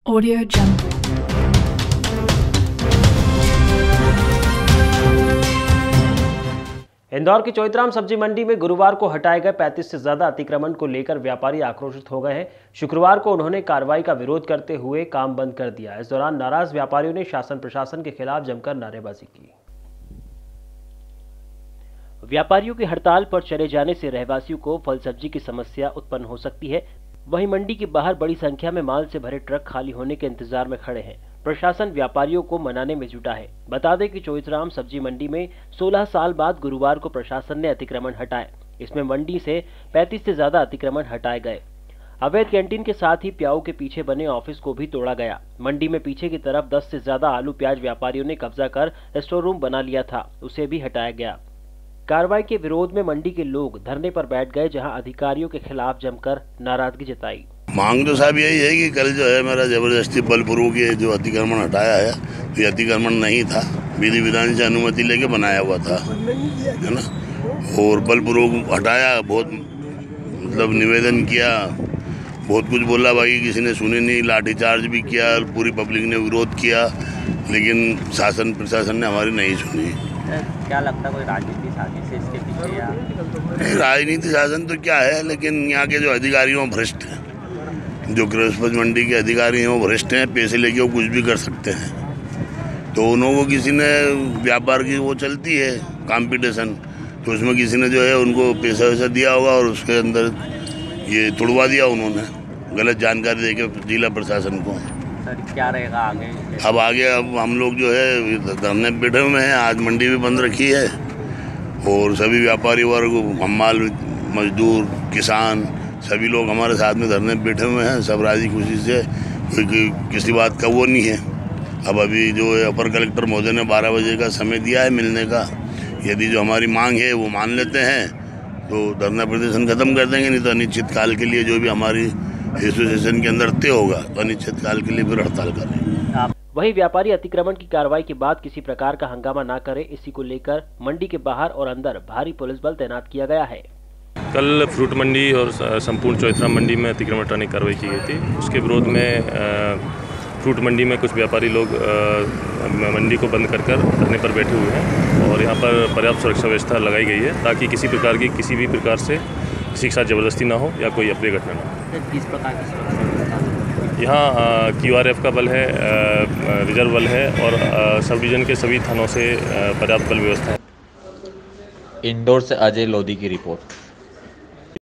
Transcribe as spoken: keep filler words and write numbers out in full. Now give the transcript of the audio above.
Audio Jungle। Indore की चोइथराम सब्जी मंडी में गुरुवार को हटाए गए पैंतीस से ज्यादा अतिक्रमण को लेकर व्यापारी आक्रोशित हो गए हैं। शुक्रवार को उन्होंने कार्रवाई का विरोध करते हुए काम बंद कर दिया। इस दौरान नाराज व्यापारियों ने शासन प्रशासन के खिलाफ जमकर नारेबाजी की। व्यापारियों की हड़ताल पर चले जाने से रहवासियों को फल सब्जी की समस्या उत्पन्न हो सकती है। वहीं मंडी के बाहर बड़ी संख्या में माल से भरे ट्रक खाली होने के इंतजार में खड़े हैं। प्रशासन व्यापारियों को मनाने में जुटा है। बता दें कि चोइथराम सब्जी मंडी में सोलह साल बाद गुरुवार को प्रशासन ने अतिक्रमण हटाए। इसमें मंडी से पैंतीस से ज्यादा अतिक्रमण हटाए गए। अवैध कैंटीन के साथ ही प्याऊ के पीछे बने ऑफिस को भी तोड़ा गया। मंडी में पीछे की तरफ दस से ज्यादा आलू प्याज व्यापारियों ने कब्जा कर स्टोर रूम बना लिया था, उसे भी हटाया गया। कार्रवाई के विरोध में मंडी के लोग धरने पर बैठ गए, जहां अधिकारियों के खिलाफ जमकर नाराजगी जताई। मांग तो साहब यही है कि कल जो है मेरा जबरदस्ती बलपूर्वक ये जो अतिक्रमण हटाया है, तो ये अतिक्रमण नहीं था, विधि विधान से अनुमति लेके बनाया हुआ था, है ना। और बलपूर्वक हटाया, बहुत मतलब निवेदन किया, बहुत कुछ बोला, बाकी किसी ने सुनी नहीं, लाठीचार्ज भी किया, पूरी पब्लिक ने विरोध किया, लेकिन शासन प्रशासन ने हमारी नहीं सुनी। क्या लगता है कोई राजनीति साजिश है इसके पीछे या राजनीति शासन तो क्या है, लेकिन यहाँ के जो अधिकारी हैं वो भ्रष्ट हैं। जो कृषि मंडी के अधिकारी हैं वो भ्रष्ट हैं, पैसे लेके वो कुछ भी कर सकते हैं। तो उन लोगों को किसी ने व्यापार की वो चलती है कंपटीशन, तो उसमें किसी ने जो है उनको पैसा वैसा दिया होगा और उसके अंदर ये तुड़वा दिया उन्होंने, गलत जानकारी देके जिला प्रशासन को। सर क्या रहेगा आगे? अब आगे अब हम लोग जो है धरने बैठे हुए हैं। आज मंडी भी बंद रखी है और सभी व्यापारी वर्ग, हमाल मजदूर, किसान, सभी लोग हमारे साथ में धरने बैठे हुए हैं। सब राजी खुशी से, कोई किसी बात का वो नहीं है। अब अभी जो है अपर कलेक्टर महोदय ने बारह बजे का समय दिया है मिलने का। यदि जो हमारी मांग है वो मान लेते हैं तो धरना प्रदर्शन खत्म कर देंगे, नहीं तो अनिश्चित काल के लिए जो भी हमारी एसोसिएशन के अंदर तय होगा तो अनिश्चित काल के लिए फिर हड़ताल करेंगे। वहीं व्यापारी अतिक्रमण की कार्रवाई के बाद किसी प्रकार का हंगामा न करे, इसी को लेकर मंडी के बाहर और अंदर भारी पुलिस बल तैनात किया गया है। कल फ्रूट मंडी और संपूर्ण चोइथराम मंडी में अतिक्रमण हटाने की कार्रवाई की गई थी। उसके विरोध में फ्रूट मंडी में कुछ व्यापारी लोग मंडी को बंद कर कर धरने पर बैठे हुए हैं और यहाँ पर पर्याप्त सुरक्षा व्यवस्था लगाई गई है ताकि किसी प्रकार की किसी भी प्रकार से किसी के साथ जबरदस्ती ना हो या कोई अप्रिय घटना ना हो। किस प्रकार की सुरक्षा? यहाँ क्यू आर एफ का बल है, रिजर्व बल है और सब डिवीजन के सभी थानों से पर्याप्त बल व्यवस्था है। इंदौर से अजय लोधी की रिपोर्ट।